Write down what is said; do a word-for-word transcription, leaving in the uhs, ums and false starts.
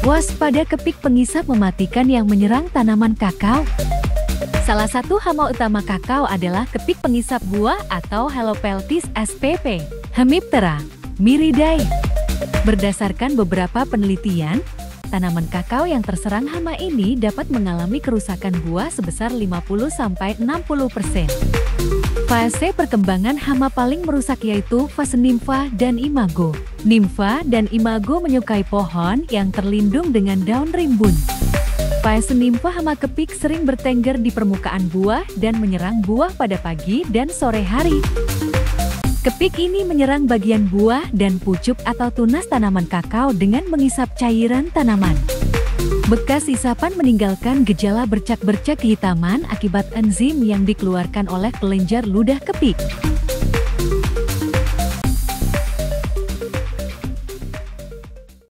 Waspada kepik pengisap mematikan yang menyerang tanaman kakao. Salah satu hama utama kakao adalah kepik pengisap buah atau Helopeltis spp, Hemiptera miridae. Berdasarkan beberapa penelitian, tanaman kakao yang terserang hama ini dapat mengalami kerusakan buah sebesar lima puluh sampai enam puluh persen. Fase perkembangan hama paling merusak yaitu fase nimfa dan imago. Nimfa dan imago menyukai pohon yang terlindung dengan daun rimbun. Fase nimfa hama kepik sering bertengger di permukaan buah dan menyerang buah pada pagi dan sore hari. Kepik ini menyerang bagian buah dan pucuk atau tunas tanaman kakao dengan mengisap cairan tanaman. Bekas isapan meninggalkan gejala bercak-bercak kehitaman akibat enzim yang dikeluarkan oleh kelenjar ludah kepik.